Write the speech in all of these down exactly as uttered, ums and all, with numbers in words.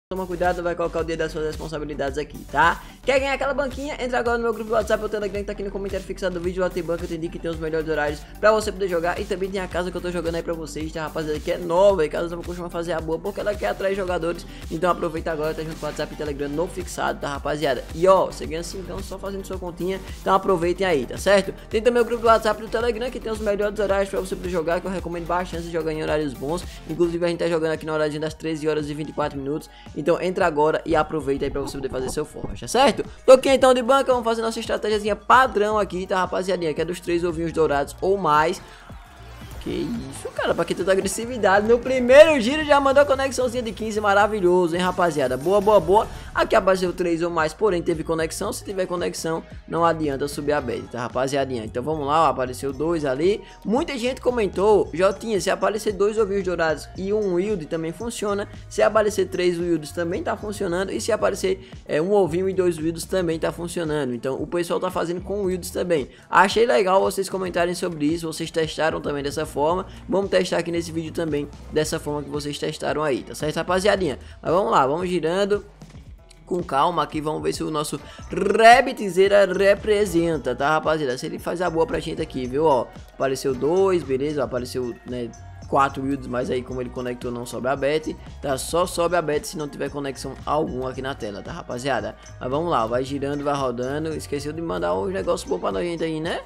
Toma cuidado, vai colocar o dia das suas responsabilidades aqui, tá? Quer ganhar aquela banquinha? Entra agora no meu grupo do WhatsApp ou Telegram que tá aqui no comentário fixado do vídeo. Lá tem banca, eu entendi que tem os melhores horários pra você poder jogar. E também tem a casa que eu tô jogando aí pra vocês, tá, rapaziada? Que é nova, e casa não costuma fazer a boa porque ela quer atrair jogadores. Então aproveita agora, tá junto com o WhatsApp e Telegram no fixado, tá, rapaziada? E ó, você ganha cinco só fazendo sua continha, então aproveitem aí, tá certo? Tem também o grupo do WhatsApp e do Telegram que tem os melhores horários pra você poder jogar, que eu recomendo bastante de jogar em horários bons. Inclusive a gente tá jogando aqui na horário das treze horas e vinte e quatro minutos. Então entra agora e aproveita aí pra você poder fazer seu forte, tá certo? Tô aqui então de banca, vamos fazer nossa estratégiazinha padrão aqui, tá, rapaziadinha? Que é dos três ovinhos dourados ou mais. Que isso, cara, pra que tanta agressividade? No primeiro giro já mandou a conexãozinha de quinze, maravilhoso, hein, rapaziada? Boa, boa, boa. Aqui apareceu três ou mais, porém teve conexão. Se tiver conexão, não adianta subir a bet, tá, rapaziadinha? Então vamos lá, ó, apareceu dois ali. Muita gente comentou, Jotinha, se aparecer dois ovinhos dourados e um wild também funciona. Se aparecer três wilds também tá funcionando. E se aparecer é, um ovinho e dois wilds também tá funcionando. Então o pessoal tá fazendo com wilds também. Achei legal vocês comentarem sobre isso, vocês testaram também dessa forma. Vamos testar aqui nesse vídeo também dessa forma que vocês testaram aí, tá certo, rapaziadinha? Mas vamos lá, vamos girando com calma aqui, vamos ver se o nosso Rabbitzeira representa, tá, rapaziada? Se ele faz a boa pra gente aqui, viu, ó. Apareceu dois, beleza, apareceu, né, quatro wilds, mas aí como ele conectou não sobe a bet, tá? Só sobe a bet se não tiver conexão alguma aqui na tela, tá, rapaziada? Mas vamos lá, vai girando, vai rodando. Esqueceu de mandar um negócio bom pra gente aí, né?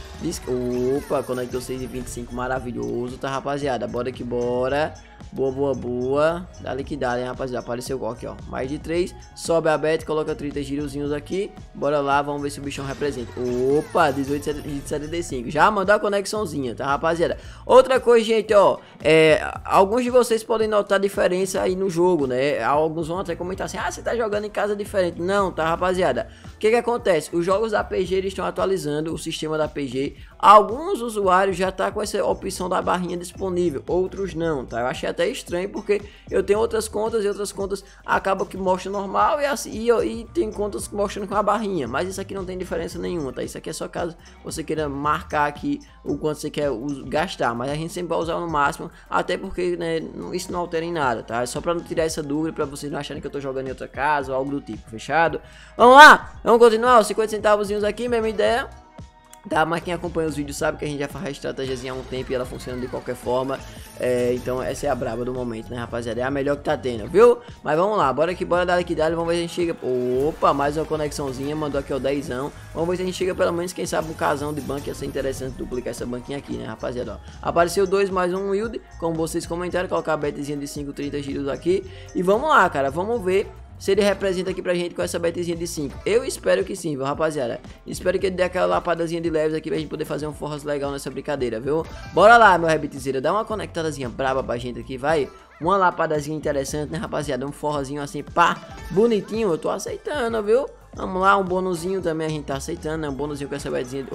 Opa, conectou seis e vinte e cinco, maravilhoso, tá, rapaziada? Bora que bora. Boa, boa, boa. Dá-lhe que dá, hein, rapaziada? Apareceu igual aqui, ó. Mais de três. Sobe a bet, coloca trinta girozinhos aqui. Bora lá, vamos ver se o bichão representa. Opa, dezoito e setenta e cinco. Já mandou a conexãozinha, tá, rapaziada? Outra coisa, gente, ó. É, alguns de vocês podem notar diferença aí no jogo, né? Alguns vão até comentar assim: ah, você tá jogando em casa diferente. Não, tá, rapaziada? O que que acontece? Os jogos da P G, eles estão atualizando o sistema da P G. Alguns usuários já tá com essa opção da barrinha disponível, outros não, tá? Eu achei até estranho porque eu tenho outras contas e outras contas acabam que mostram normal e, assim, e, e tem contas que mostram com a barrinha, mas isso aqui não tem diferença nenhuma, tá? Isso aqui é só caso você queira marcar aqui o quanto você quer gastar, mas a gente sempre vai usar no máximo, até porque, né, isso não altera em nada, tá? É só pra não tirar essa dúvida, pra vocês não acharem que eu tô jogando em outra casa ou algo do tipo, fechado? Vamos lá, vamos continuar, os cinquenta centavozinhos aqui, mesma ideia. Tá, mas quem acompanha os vídeos sabe que a gente já faz a estratégiazinha há um tempo e ela funciona de qualquer forma. É, então essa é a braba do momento, né, rapaziada? É a melhor que tá tendo, viu? Mas vamos lá, bora que bora dar aqui, dá, vamos ver se a gente chega. Opa, mais uma conexãozinha, mandou aqui o dezão. Vamos ver se a gente chega pelo menos, quem sabe, um casão de banco. Ia ser interessante duplicar essa banquinha aqui, né, rapaziada? Ó, apareceu dois mais um wild, como vocês comentaram, colocar a betzinha de cinco, trinta giros aqui. E vamos lá, cara, vamos ver se ele representa aqui pra gente com essa betzinha de cinco. Eu espero que sim, viu, rapaziada? Espero que ele dê aquela lapadazinha de leves aqui pra gente poder fazer um forras legal nessa brincadeira, viu? Bora lá, meu Rabbitzeira, dá uma conectadazinha braba pra gente aqui, vai. Uma lapadazinha interessante, né, rapaziada? Um forrozinho assim, pá, bonitinho, eu tô aceitando, viu? Vamos lá, um bônusinho também a gente tá aceitando, né? Um bônusinho com essa betzinha.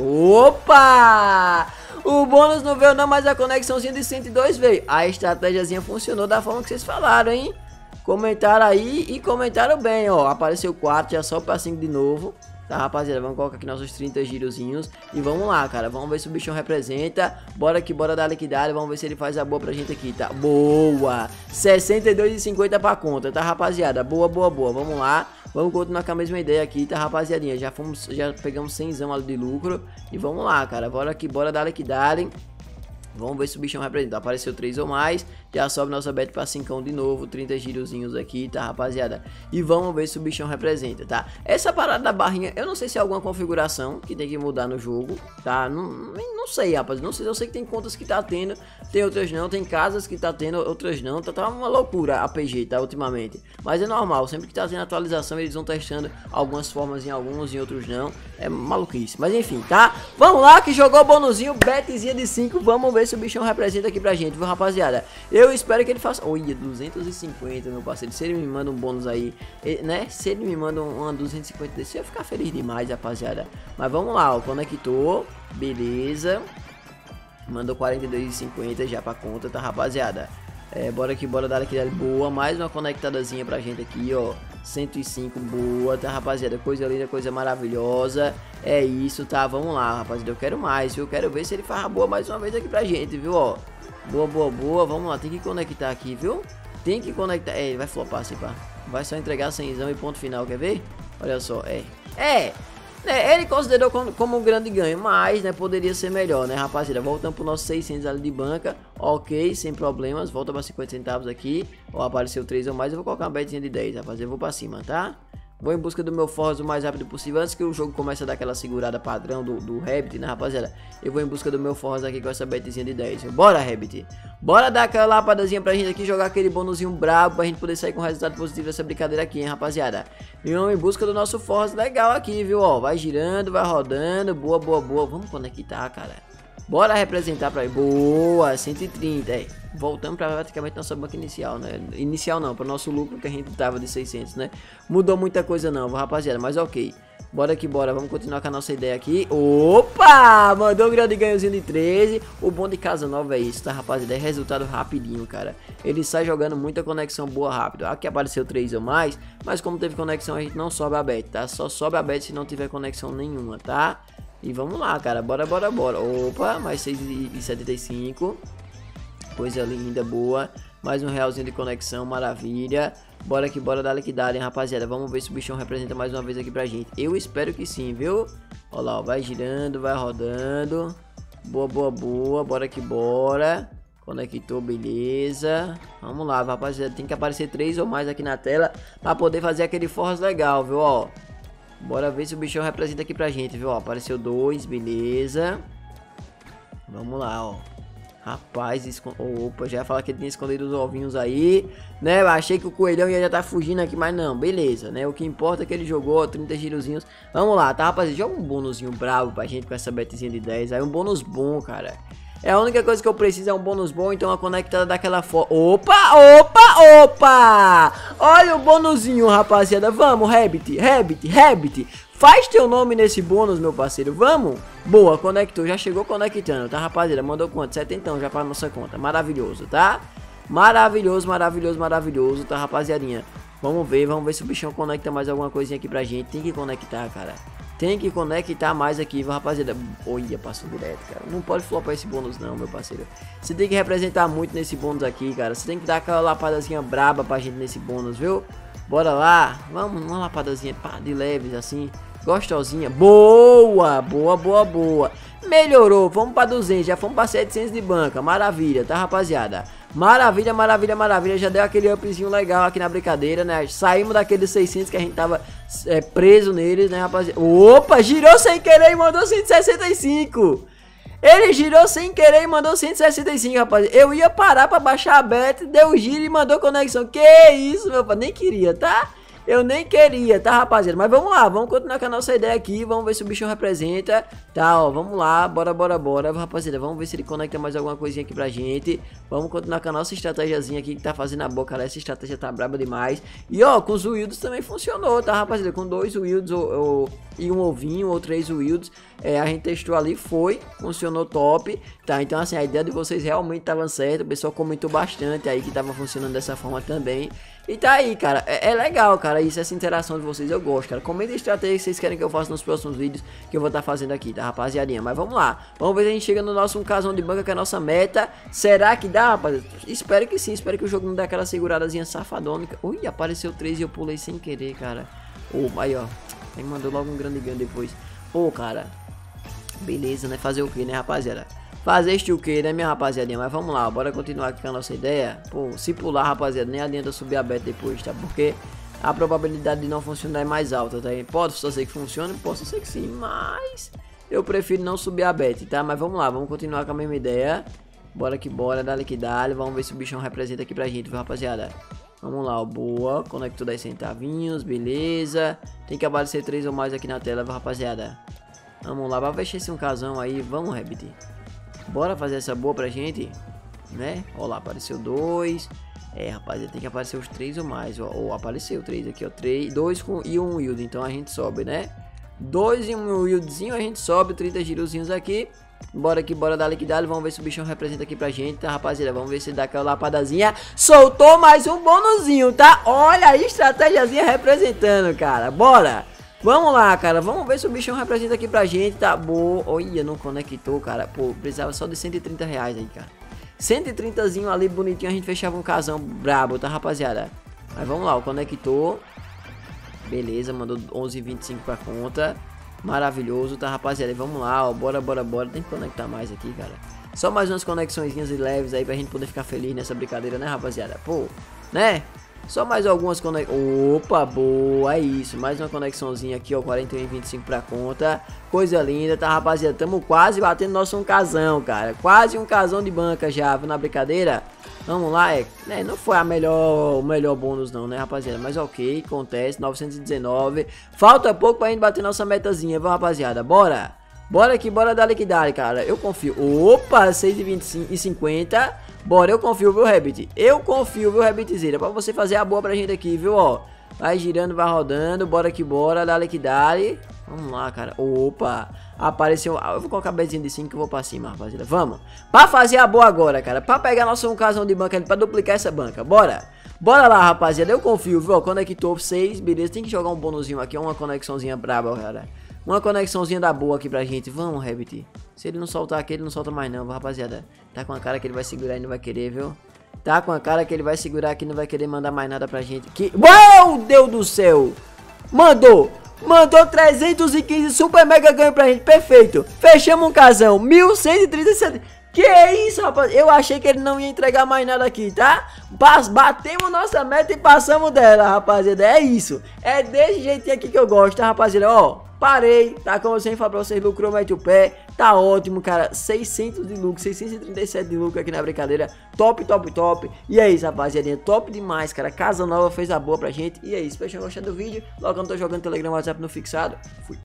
Opa! O bônus não veio não, mas a conexãozinha de cento e dois veio. A estratégiazinha funcionou da forma que vocês falaram, hein? Comentaram aí e comentaram bem, ó. Apareceu quatro, já só pra cinco de novo. Tá, rapaziada, vamos colocar aqui nossos trinta girozinhos. E vamos lá, cara, vamos ver se o bichão representa. Bora que bora dar liquidade, vamos ver se ele faz a boa pra gente aqui, tá? Boa! sessenta e dois e cinquenta pra conta, tá, rapaziada? Boa, boa, boa, vamos lá. Vamos continuar com a mesma ideia aqui, tá, rapaziadinha? Já fomos, já pegamos cenzão ali de lucro. E vamos lá, cara, bora que bora dar liquidade. Vamos ver se o bichão representa. Apareceu três ou mais. Já sobe nossa bet pra cinco de novo. trinta girozinhos aqui, tá, rapaziada? E vamos ver se o bichão representa, tá? Essa parada da barrinha, eu não sei se é alguma configuração que tem que mudar no jogo, tá? Não, não sei, rapaz. Não sei. Eu sei que tem contas que tá tendo, tem outras não. Tem casas que tá tendo, outras não. Tá, tá uma loucura a P G, tá? Ultimamente. Mas é normal. Sempre que tá tendo atualização, eles vão testando algumas formas em alguns e outros não. É maluquice. Mas enfim, tá? Vamos lá que jogou o bonuzinho. Betzinha de cinco. Vamos ver se o bichão representa aqui pra gente, viu, rapaziada? Eu espero que ele faça... Olha, duzentos e cinquenta, meu parceiro. Se ele me manda um bônus aí, né? Se ele me manda uma duzentos e cinquenta desse, eu ia ficar feliz demais, rapaziada. Mas vamos lá, ó. Conectou. Beleza. Mandou quarenta e dois e cinquenta já pra conta, tá, rapaziada? É, bora aqui, bora dar aqui. Boa, mais uma conectadazinha pra gente aqui, ó. cento e cinco, boa, tá, rapaziada? Coisa linda, coisa maravilhosa. É isso, tá? Vamos lá, rapaziada. Eu quero mais, viu? Eu quero ver se ele faz a boa mais uma vez aqui pra gente, viu? Ó, boa, boa, boa. Vamos lá, tem que conectar aqui, viu? Tem que conectar. É, ele vai flopar, se pá. Vai só entregar cenzão e ponto final, quer ver? Olha só, é. É, né, ele considerou como, como um grande ganho, mas, né, poderia ser melhor, né, rapaziada? Voltando pro nosso seiscentos ali de banca, ok, sem problemas. Volta pra cinquenta centavos aqui. Ó, apareceu três ou mais, eu vou colocar uma betinha de dez, rapaziada. Eu vou pra cima, tá? Vou em busca do meu Forza o mais rápido possível. Antes que o jogo comece a dar aquela segurada padrão do, do Rabbit, né, rapaziada? Eu vou em busca do meu Forza aqui com essa betzinha de dez. Bora, Rabbit. Bora dar aquela lapadazinha pra gente aqui, jogar aquele bônusinho brabo pra gente poder sair com resultado positivo dessa brincadeira aqui, hein, rapaziada? E vamos em busca do nosso Forza legal aqui, viu? Ó, vai girando, vai rodando. Boa, boa, boa. Vamos conectar, cara. Bora representar pra... Boa, cento e trinta, é. Voltamos pra praticamente nossa banca inicial, né? Inicial não, pro nosso lucro que a gente tava de seiscentos, né? Mudou muita coisa não, rapaziada, mas ok. Bora que bora, vamos continuar com a nossa ideia aqui. Opa! Mandou um grande ganhozinho de treze. O bom de casa nova é isso, tá, rapaziada? É resultado rapidinho, cara. Ele sai jogando muita conexão boa rápido. Aqui apareceu três ou mais, mas como teve conexão a gente não sobe a bet, tá? Só sobe a bet se não tiver conexão nenhuma, tá? E vamos lá, cara, bora, bora, bora. Opa, mais seis e setenta e cinco. Coisa linda, boa. Mais um realzinho de conexão, maravilha. Bora que bora dar liquidado, hein, rapaziada. Vamos ver se o bichão representa mais uma vez aqui pra gente. Eu espero que sim, viu? Olha lá, ó, vai girando, vai rodando. Boa, boa, boa, bora que bora. Conectou, beleza. Vamos lá, rapaziada, tem que aparecer três ou mais aqui na tela pra poder fazer aquele Forza legal, viu, ó. Bora ver se o bichão representa aqui pra gente, viu? Ó, apareceu dois, beleza. Vamos lá, ó. Rapaz, escond... opa, já ia falar que ele tinha escondido os ovinhos aí, né? Eu achei que o coelhão ia já tá fugindo aqui, mas não, beleza, né? O que importa é que ele jogou, ó, trinta girozinhos. Vamos lá, tá, rapaziada? Joga um bônusinho bravo pra gente com essa betzinha de dez. Aí um bônus bom, cara. É a única coisa que eu preciso é um bônus bom, então a conectada daquela forma. Opa, opa, opa! Olha o bônusinho, rapaziada. Vamos, Rabbit, Rabbit, Rabbit. Faz teu nome nesse bônus, meu parceiro. Vamos? Boa, conectou. Já chegou conectando, tá, rapaziada? Mandou quanto? setenta já pra nossa conta. Maravilhoso, tá? Maravilhoso, maravilhoso, maravilhoso, tá, rapaziadinha? Vamos ver, vamos ver se o bichão conecta mais alguma coisinha aqui pra gente. Tem que conectar, cara. Tem que conectar mais aqui, rapaziada. Olha, passou direto, cara. Não pode flopar esse bônus não, meu parceiro. Você tem que representar muito nesse bônus aqui, cara. Você tem que dar aquela lapadazinha braba pra gente nesse bônus, viu? Bora lá. Vamos, uma lapadazinha pá, de leves, assim. Gostosinha. Boa, boa, boa, boa. Melhorou. Vamos pra duzentos. Já fomos pra setecentos de banca. Maravilha, tá, rapaziada? Maravilha, maravilha, maravilha. Já deu aquele upzinho legal aqui na brincadeira, né? Saímos daqueles seiscentos que a gente tava é, preso neles, né, rapaziada? Opa, girou sem querer e mandou cento e sessenta e cinco. Ele girou sem querer e mandou cento e sessenta e cinco, rapaziada. Eu ia parar pra baixar a beta, deu giro e mandou conexão. Que isso, meu pai? Nem queria, tá? Eu nem queria, tá, rapaziada? Mas vamos lá, vamos continuar com a nossa ideia aqui. Vamos ver se o bichão representa. Tá, ó, vamos lá, bora, bora, bora, rapaziada. Vamos ver se ele conecta mais alguma coisinha aqui pra gente. Vamos continuar com a nossa estratégiazinha aqui que tá fazendo a boca. Essa estratégia tá braba demais. E ó, com os Wilds também funcionou, tá, rapaziada? Com dois Wilds ou, ou, e um ovinho ou três Wilds, é, a gente testou ali, foi, funcionou top, tá? Então assim, a ideia de vocês realmente tava certa. O pessoal comentou bastante aí que tava funcionando dessa forma também. E tá aí, cara, é, é legal, cara, isso, essa interação de vocês, eu gosto, cara. Comenta a estratégia que vocês querem que eu faça nos próximos vídeos que eu vou estar tá fazendo aqui, tá, rapaziadinha? Mas vamos lá, vamos ver se a gente chega no nosso um casão de banca, que é a nossa meta. Será que dá, rapaz? Espero que sim, espero que o jogo não dê aquela seguradazinha safadônica. Ui, apareceu três e eu pulei sem querer, cara. Ô, oh, aí, ó, aí mandou logo um grande ganho depois. Ô, oh, cara, beleza, né? Fazer o que, né, rapaziada? Fazer este o que, né, minha rapaziadinha? Mas vamos lá, bora continuar aqui com a nossa ideia. Pô, se pular, rapaziada, nem adianta subir a beta depois, tá? Porque a probabilidade de não funcionar é mais alta, tá? Pode só ser que funcione, posso ser que sim, mas eu prefiro não subir a beta, tá? Mas vamos lá, vamos continuar com a mesma ideia. Bora que bora, dá que dá. Vamos ver se o bichão representa aqui pra gente, viu, rapaziada? Vamos lá, ó, boa. Conectou dez centavinhos, beleza. Tem que aparecer três ou mais aqui na tela, viu, rapaziada? Vamos lá, vai fechar esse um casão aí. Vamos, Rabbit. Bora fazer essa boa pra gente, né? Ó lá, apareceu dois. É, rapaziada, tem que aparecer os três ou mais. Ó, ó, apareceu três aqui, ó. Três, dois com, e um Wild. Então a gente sobe, né? Dois e um Wildzinho, a gente sobe. trinta girozinhos aqui. Bora aqui, bora dar liquidado. Vamos ver se o bichão representa aqui pra gente, tá, rapaziada? Vamos ver se dá aquela lapadazinha. Soltou mais um bonuzinho, tá? Olha aí, estratégiazinha representando, cara. Bora! Vamos lá, cara, vamos ver se o bichão representa aqui pra gente, tá? Boa, olha, não conectou, cara. Pô, precisava só de cento e trinta reais aí, cara. cento e trintazinho ali, bonitinho, a gente fechava um casão brabo, tá, rapaziada? Mas vamos lá, o conector. Beleza, mandou onze e vinte e cinco pra conta. Maravilhoso, tá, rapaziada? E vamos lá, ó, bora, bora, bora. Tem que conectar mais aqui, cara. Só mais umas conexõezinhas leves aí pra gente poder ficar feliz nessa brincadeira, né, rapaziada? Pô, né? Só mais algumas conexões. Opa, boa, é isso. Mais uma conexãozinha aqui, ó, quarenta e um e vinte e cinco pra conta. Coisa linda, tá, rapaziada? Tamo quase batendo nosso um casão, cara. Quase um casão de banca já, viu, na brincadeira? Vamos lá, é, né, não foi a melhor, o melhor bônus não, né, rapaziada? Mas ok, acontece, novecentos e dezenove. Falta pouco pra gente bater nossa metazinha, viu, rapaziada? Bora! Bora aqui, bora dar liquidar, cara. Eu confio. Opa, seis e vinte e cinquenta. Bora, eu confio, viu, Rabbit? Eu confio, viu, Rabbitzeira? Pra você fazer a boa pra gente aqui, viu, ó. Vai girando, vai rodando. Bora que bora, dá liquidar. Vamos lá, cara. Opa, apareceu. Eu vou colocar bezinho de cinco que eu vou pra cima, rapaziada. Vamos. Pra fazer a boa agora, cara. Pra pegar nosso um casão de banca ali, pra duplicar essa banca. Bora. Bora lá, rapaziada. Eu confio, viu? Conectou seis, beleza. Tem que jogar um bônusinho aqui, uma conexãozinha braba, cara. Uma conexãozinha da boa aqui pra gente. Vamos, Rabbit. Se ele não soltar aqui, ele não solta mais não, rapaziada. Tá com a cara que ele vai segurar e não vai querer, viu? Tá com a cara que ele vai segurar aqui e não vai querer mandar mais nada pra gente. Que... Uau, Deus do céu! Mandou! Mandou trezentos e quinze super mega ganho pra gente. Perfeito! Fechamos um casão. mil cento e trinta e sete. Que é isso, rapaz? Eu achei que ele não ia entregar mais nada aqui, tá? Batemos nossa meta e passamos dela, rapaziada. É isso. É desse jeitinho aqui que eu gosto, tá, rapaziada? Ó, parei, tá? Como eu sempre falo pra vocês, lucrou, mete o pé. Tá ótimo, cara. seiscentos de lucro, seiscentos e trinta e sete de lucro aqui na brincadeira. Top, top, top. E é isso, rapaziada. Top demais, cara. Casa nova fez a boa pra gente. E é isso. Espero que tenham gostado do vídeo. Logo eu não tô jogando Telegram, WhatsApp no fixado. Fui.